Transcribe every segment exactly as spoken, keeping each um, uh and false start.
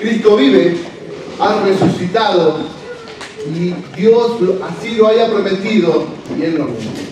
Cristo vive, ha resucitado y Dios así lo haya prometido y Él lo cumple.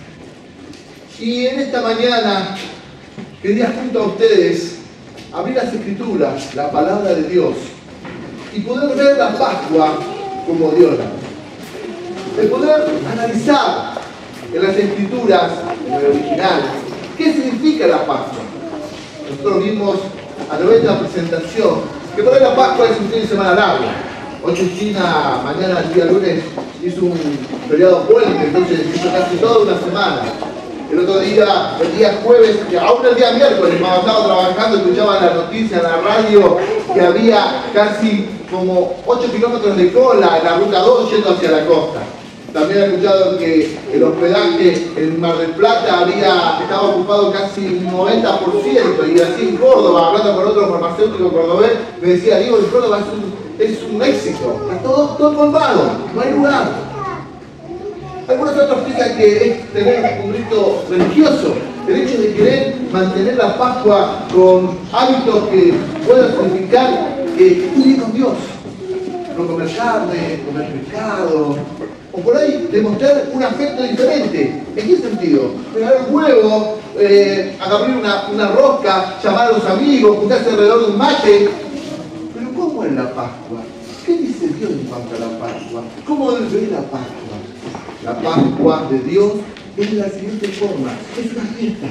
Y en esta mañana quería junto a ustedes abrir las Escrituras, la palabra de Dios, y poder ver la Pascua como Dios la ve. De poder analizar en las Escrituras, en el original, qué significa la Pascua. Nosotros vimos a través de la presentación que por ahí la Pascua es un fin de semana largo. Hoy en China, mañana, el día lunes, hizo un feriado puente, entonces hizo casi toda una semana. El otro día, el día jueves, aún el día miércoles, cuando estaba trabajando, escuchaba la noticia en la radio que había casi como ocho kilómetros de cola en la ruta dos yendo hacia la costa. También he escuchado que el hospedaje en Mar del Plata había, estaba ocupado casi un noventa por ciento, y así en Córdoba, hablando con otro farmacéutico cordobés, me decía, Diego, en Córdoba es un, es un éxito, está todo, todo colmado, no hay lugar. Algunos otros piensan que es tener un rito religioso, el hecho de querer mantener la Pascua con hábitos que puedan significar que vivir con Dios, no comer carne, comer pescado, o por ahí demostrar un afecto diferente. ¿En qué sentido? Regalar un huevo, eh, abrir una, una rosca, llamar a los amigos, juntarse alrededor de un mate. Pero ¿cómo es la Pascua? ¿Qué dice Dios en cuanto a la Pascua? ¿Cómo debe ser la Pascua? La Pascua de Dios es de la siguiente forma, es una fiesta.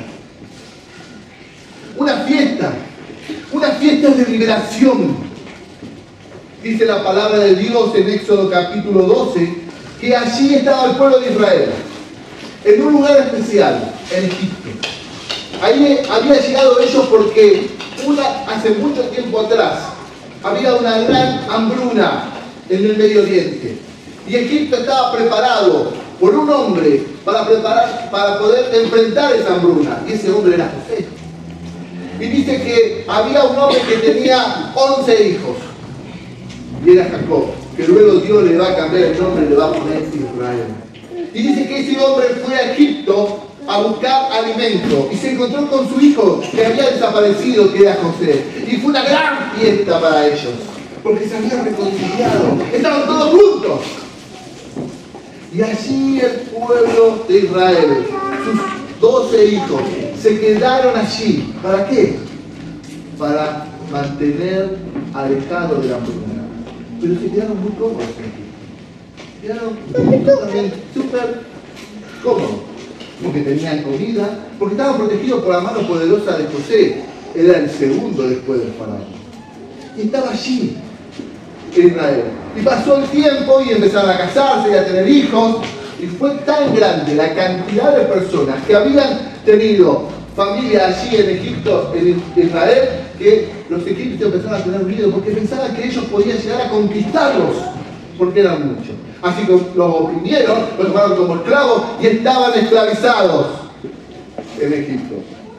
Una fiesta, una fiesta de liberación. Dice la palabra de Dios en Éxodo capítulo doce, que allí estaba el pueblo de Israel, en un lugar especial, en Egipto. Ahí había llegado ellos porque una, hace mucho tiempo atrás había una gran hambruna en el Medio Oriente. Y Egipto estaba preparado por un hombre para, preparar, para poder enfrentar esa hambruna. Y ese hombre era José. Y dice que había un hombre que tenía once hijos. Y era Jacob, que luego Dios le va a cambiar el nombre y le va a poner Israel. Y dice que ese hombre fue a Egipto a buscar alimento y se encontró con su hijo que había desaparecido, que era José. Y fue una gran fiesta para ellos, porque se habían reconciliado, estaban todos juntos. Y allí el pueblo de Israel, sus doce hijos, se quedaron allí. ¿Para qué? Para mantener alejado de la hambruna. Pero se quedaron muy cómodos aquí. Quedaron totalmente súper cómodos. Porque tenían comida, porque estaban protegidos por la mano poderosa de José. Era el segundo después del faraón. Y estaba allí Israel. Y pasó el tiempo y empezaron a casarse y a tener hijos. Y fue tan grande la cantidad de personas que habían tenido familia allí en Egipto, en Israel, que los egipcios empezaron a tener miedo porque pensaban que ellos podían llegar a conquistarlos, porque eran muchos. Así que los oprimieron, los tomaron como esclavos y estaban esclavizados en Egipto.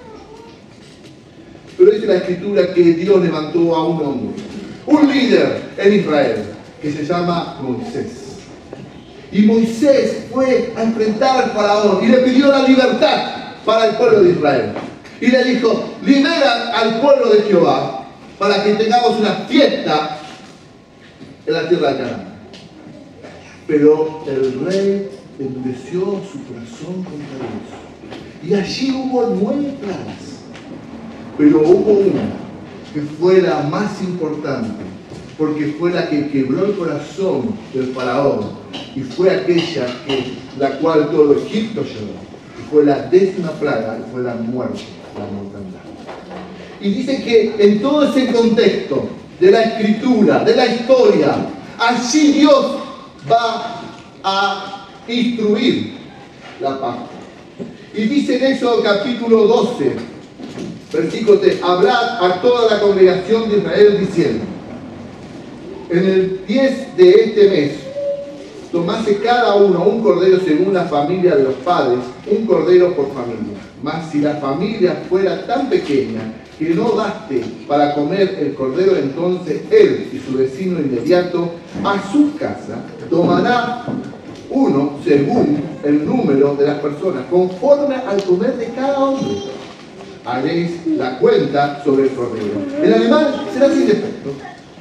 Pero dice la Escritura que Dios levantó a un hombre, un líder en Israel, que se llama Moisés. Y Moisés fue a enfrentar al faraón y le pidió la libertad para el pueblo de Israel. Y le dijo, libera al pueblo de Jehová para que tengamos una fiesta en la tierra de Canaán. Pero el rey endureció su corazón contra Dios. Y allí hubo nueve plagas. Pero hubo una que fue la más importante, porque fue la que quebró el corazón del faraón. Y fue aquella que, la cual todo Egipto lloró. Y fue la décima plaga, y fue la muerte, la mortandad. Y dice que en todo ese contexto de la escritura, de la historia, allí Dios va a instruir la Pascua. Y dice en Éxodo capítulo doce, versículo tres, hablad a toda la congregación de Israel diciendo, en el diez de este mes, tomase cada uno un cordero según la familia de los padres, un cordero por familia. Mas si la familia fuera tan pequeña que no baste para comer el cordero, entonces él y su vecino inmediato a su casa tomará uno según el número de las personas, conforme al comer de cada hombre. Haréis la cuenta sobre el cordero. El animal será sin defecto,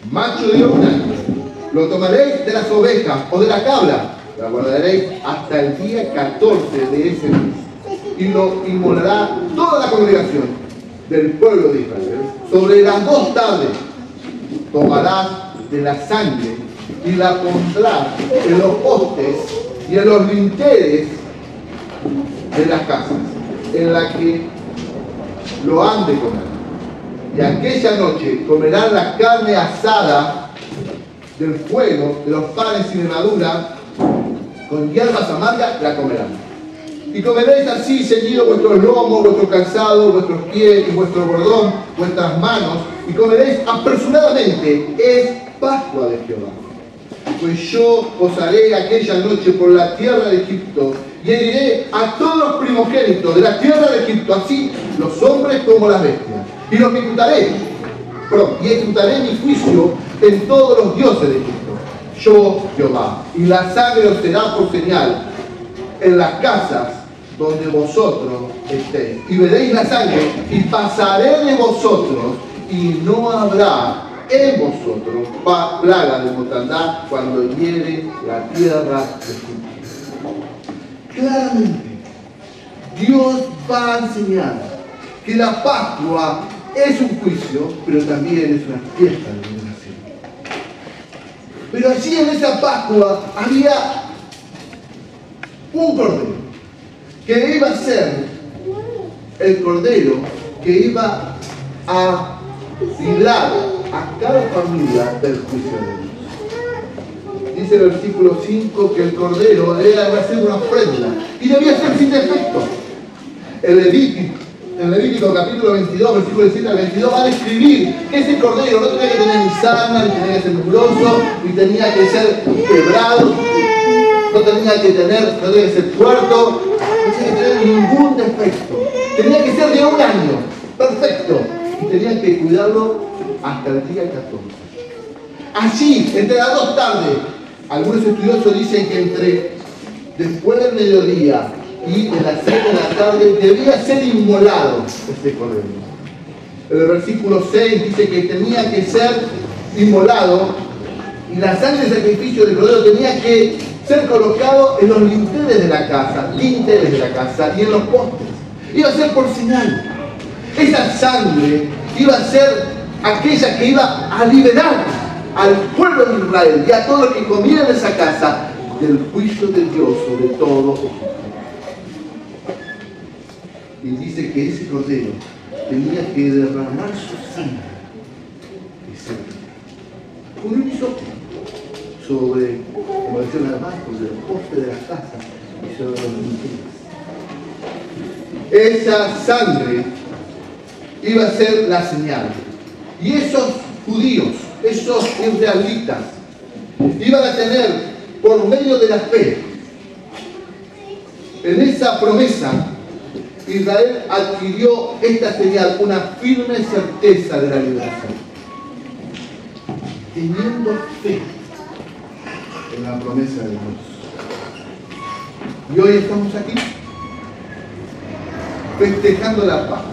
macho de un año. Lo tomaréis de las ovejas o de la cabra, la guardaréis hasta el día catorce de ese mes. Y lo inmolará toda la congregación del pueblo de Israel. Sobre las dos tardes tomarás de la sangre y la pondrás en los postes y en los linteles de las casas en la que lo han de comer. Y aquella noche comerán la carne asada del fuego, de los panes sin levadura, con hierbas amargas la comerán. Y comeréis así ceñido vuestros lomos, vuestro calzado, vuestros pies y vuestro bordón, vuestras manos, y comeréis apresuradamente, es Pascua de Jehová. Pues yo os haré aquella noche por la tierra de Egipto, y heriré a todos los primogénitos de la tierra de Egipto, así los hombres como las bestias, y los ejecutaré, perdón, y ejecutaré mi juicio en todos los dioses de Egipto, yo Jehová, y la sangre os será por señal en las casas donde vosotros estéis, y veréis la sangre, y pasaré de vosotros, y no habrá en vosotros plaga de mortandad cuando hiere la tierra de Egipto. Claramente, Dios va a enseñar que la Pascua es un juicio, pero también es una fiesta de liberación. Pero allí en esa Pascua había un cordero que iba a ser el cordero que iba a librar a cada familia del juicio de Dios. Dice el versículo cinco que el cordero era de hacer una ofrenda y debía ser sin defecto. El Levítico, en Levítico capítulo veintidós, versículo siete al veintidós, va a describir que ese cordero no tenía que tener ni sarna, ni tenía que ser mugroso, ni tenía que ser quebrado, no tenía que tener, no tenía que ser tuerto, no tenía que tener ningún defecto. Tenía que ser de un año, perfecto, y tenía que cuidarlo hasta el día catorce. Allí, entre las dos tardes, algunos estudiosos dicen que entre después del mediodía y de las seis de la tarde debía ser inmolado este cordero. El versículo seis dice que tenía que ser inmolado y la sangre del sacrificio del cordero tenía que ser colocado en los linteles de la casa, linteles de la casa y en los postes. Iba a ser por señal. Esa sangre iba a ser aquella que iba a liberar al pueblo de Israel y a todos los que comieran en esa casa del juicio de Dios sobre todo Egipto. Y dice que ese cordero tenía que derramar su sangre con un hisopo sobre, como decía la más, sobre el poste de las casas y sobre los linteles. Esa sangre iba a ser la señal. Y esos judíos, esos israelitas, iban a tener, por medio de la fe, en esa promesa, Israel adquirió esta señal, una firme certeza de la liberación. Teniendo fe en la promesa de Dios. Y hoy estamos aquí, festejando la paz.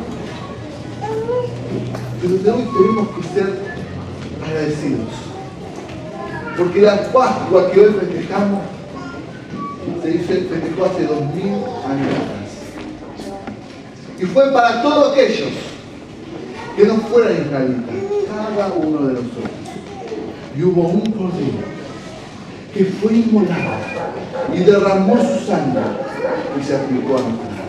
Pero de hoy tenemos que ser agradecidos. Porque la Pascua que hoy festejamos se dice festejó hace dos mil años atrás. Y fue para todos aquellos que no fueran israelitas, cada uno de nosotros. Y hubo un cordero que fue inmolado y derramó su sangre y se aplicó a nosotros.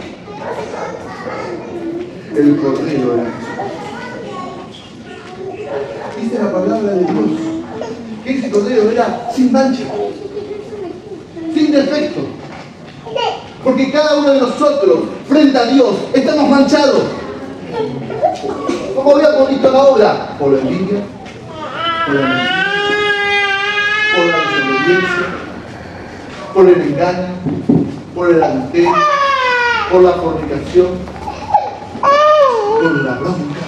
El cordero era Jesús. Dice la palabra de Dios que ese cordero era sin mancha, sin defecto. Porque cada uno de nosotros, frente a Dios, estamos manchados. Como habíamos visto la obra, por la envidia, por la mentira, por la desobediencia, por el engaño, por el adulterio, por la fornicación, por la bronca,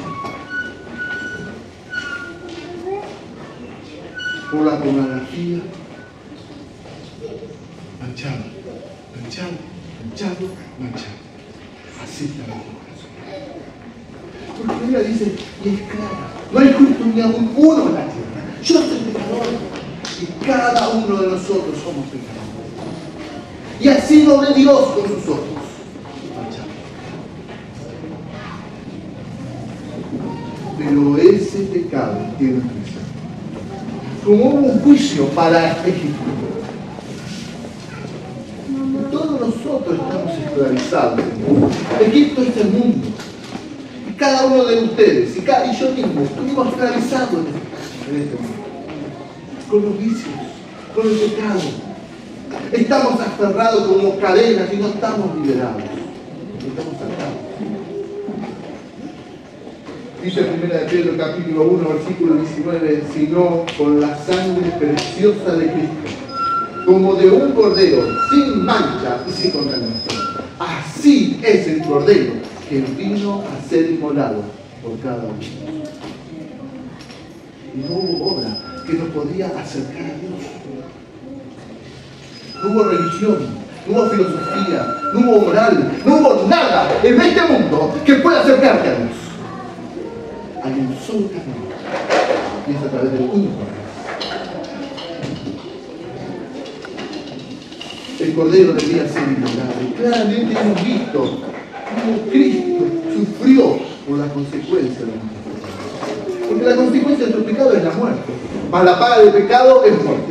por la pornografía. Manchado, manchado, manchado, manchado. Así está la corazón. Porque la Biblia dice, y es clara, no hay justo ni aún uno en la tierra. uno de nosotros somos pecadores. Y así lo ve Dios con sus ojos. Pero ese pecado tiene un juicio. Como hubo un juicio para Egipto, todos nosotros estamos esclavizados. Egipto es el mundo. Y cada uno de ustedes, y, cada, y yo mismo, estuvimos esclavizados en este mundo. Con los vicios, con el pecado. Estamos aferrados como cadenas y no estamos liberados. Estamos atados. Dice primera de Pedro capítulo uno, versículo diecinueve, sino con la sangre preciosa de Cristo, como de un cordero, sin mancha y sin contaminación. Así es el cordero que vino a ser inmolado por cada uno. Y no hubo obra que nos podía acercar a Dios. No hubo religión, no hubo filosofía, no hubo moral, no hubo nada en este mundo que pueda acercarte a Dios. Hay un solo camino, y es a través del único. El Cordero debía ser inmolado. Y claramente hemos visto cómo Cristo sufrió por la consecuencia de nuestros pecados. Porque la consecuencia de nuestro pecado es la muerte. Mas la paga del pecado es muerte.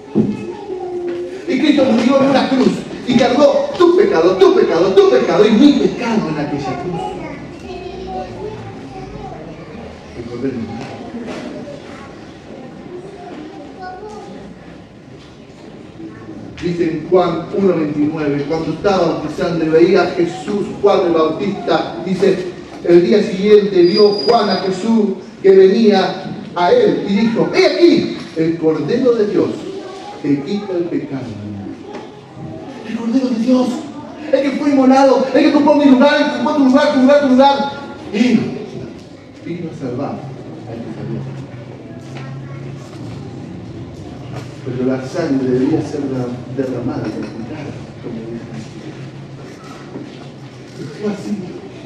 Y Cristo murió en una cruz y cargó tu pecado, tu pecado, tu pecado y mi pecado en aquella cruz. El Cordero. Dice en Juan uno veintinueve, cuando estaba bautizando y veía a Jesús, Juan el Bautista, dice, el día siguiente vio Juan a Jesús que venía a él y dijo, he aquí, el Cordero de Dios que quita el pecado. El Cordero de Dios, el que fue inmolado, el que ocupó mi lugar, el que ocupó tu lugar, tu lugar, tu lugar. Él vino a salvar al que salió. Pero la sangre debía ser derramada por pecado, como dice. Y fue así.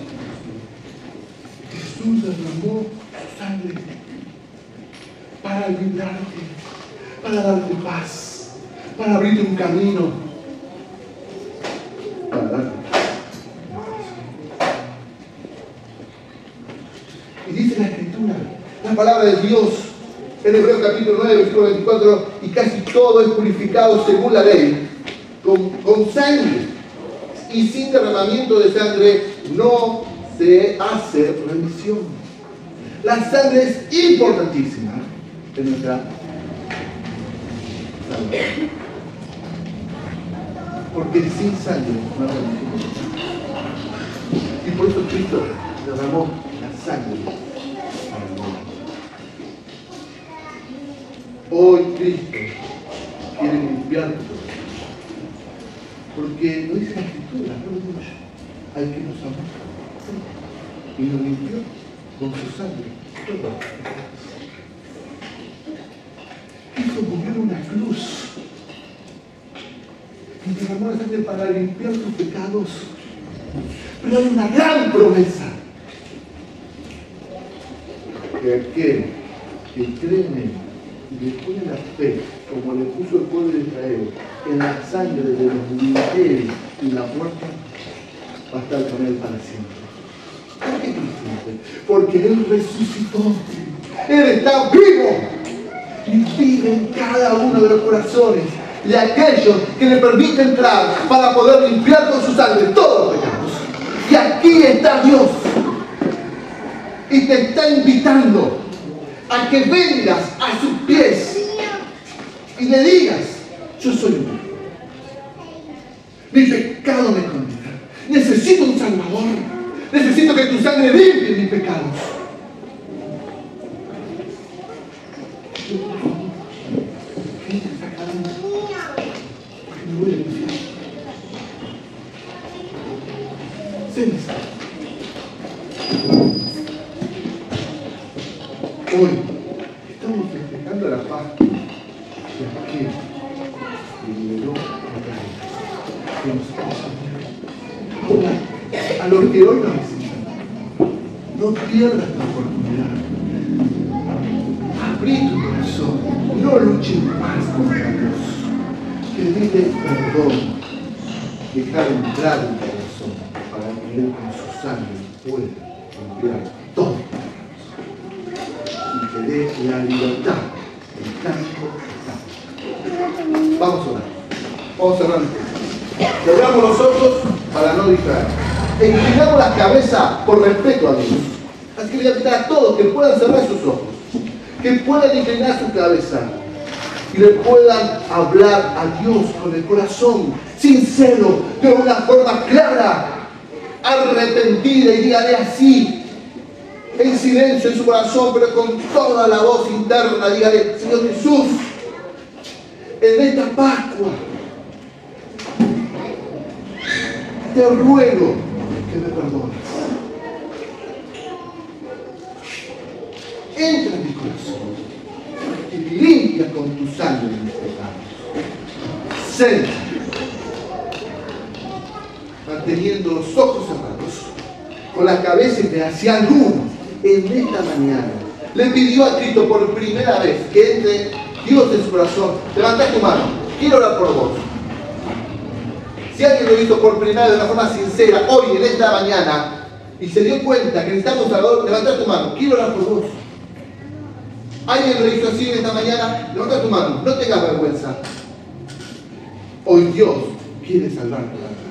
Jesús derramó su sangre para librarte, para darte paz, para abrirte un camino, para darte paz. Y dice la Escritura, la palabra de Dios, en Hebreos capítulo nueve, versículo veinticuatro, y casi todo es purificado según la ley, con, con sangre, y sin derramamiento de sangre no se hace remisión. La sangre es importantísima en nuestra salud, porque sin sangre no hay remisión. Y por eso Cristo derramó la sangre. Hoy Cristo quiere limpiar tu corazón. Porque lo dice la Escritura, no lo digo yo. Al que nos amó y nos limpió con su sangre. Todo. Cristo murió en una cruz y derramó la sangre para limpiar tus pecados. Pero hay una gran promesa. Que aquel que cree en él y le pone la fe, como le puso el pueblo de Israel, en la sangre de los ministerios y la muerte, va a estar con él para siempre. ¿Por qué Cristo? Porque él resucitó. Él está vivo y vive en cada uno de los corazones de aquellos que le permite entrar para poder limpiar con su sangre todos los pecados. Y aquí está Dios y te está invitando a que vengas a sus pies y le digas, yo soy un mi pecado me condena, necesito un Salvador, necesito que tu sangre limpie mis pecados. Me duele el infierno. Cénese. Hoy estamos festejando la paz de aquel que liberó la caída, que nos puso. Ahora, a los que hoy nos necesitan, no pierdas la oportunidad. espíritu y corazón. No luchen más contra Dios. Pedirle perdón. Dejar entrar en el corazón para que Él con su sangre pueda limpiar todo. Y que dé la libertad en tanto tanto. Vamos a orar. Vamos a cerrar. Cerramos los ojos para no distraer. E inclinamos la cabeza por respeto a Dios. Así que le voy a invitar a todos que puedan cerrar sus ojos, que puedan inclinar su cabeza y le puedan hablar a Dios con el corazón sincero, de una forma clara, arrepentida, y dígale así, en silencio en su corazón, pero con toda la voz interna, dígale: Señor Jesús, en esta Pascua te ruego que me perdones. Entra en mi corazón y limpia con tu sangre mis pecados. Senta, manteniendo los ojos cerrados, con la cabeza inclinada. Si alguno en esta mañana le pidió a Cristo por primera vez que entre Dios en su corazón, levanta tu mano, quiero orar por vos. Si alguien lo hizo por primera vez de una forma sincera, hoy en esta mañana, y se dio cuenta que necesitamos un Salvador, levanta tu mano, quiero orar por vos. ¿Alguien lo hizo así en esta mañana? Levanta tu mano, no tengas vergüenza. Hoy Dios quiere salvarte.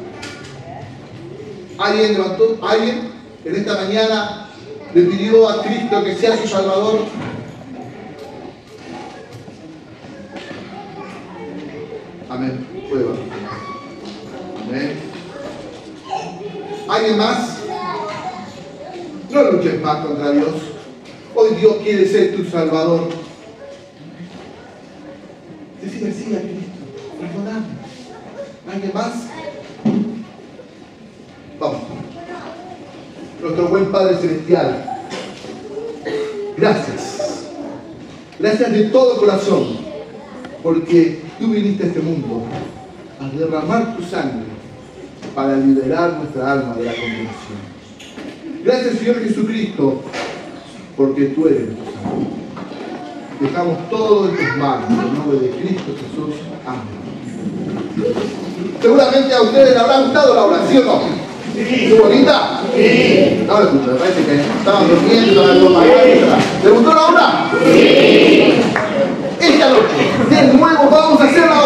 ¿Alguien levantó? ¿Alguien en esta mañana le pidió a Cristo que sea su Salvador? Amén. Puede bajar. Amén. ¿Alguien más? No luches más contra Dios. Hoy Dios quiere ser tu Salvador. Decir así a Cristo: perdóname. ¿Alguien más? Vamos. Nuestro buen Padre Celestial, gracias. Gracias de todo corazón, porque tú viniste a este mundo a derramar tu sangre para liberar nuestra alma de la condenación. Gracias, Señor Jesucristo, porque tú eres nuestro Salvador. Dejamos todo en tus manos, en el nombre de Cristo Jesús. Amén. Seguramente a ustedes les habrá gustado la oración, ¿no? Sí. ¿Muy bonita? Sí. No lo escucho, me parece que estaban durmiendo, ¿les gustó la obra? Sí. Esta noche, de nuevo, vamos a hacer la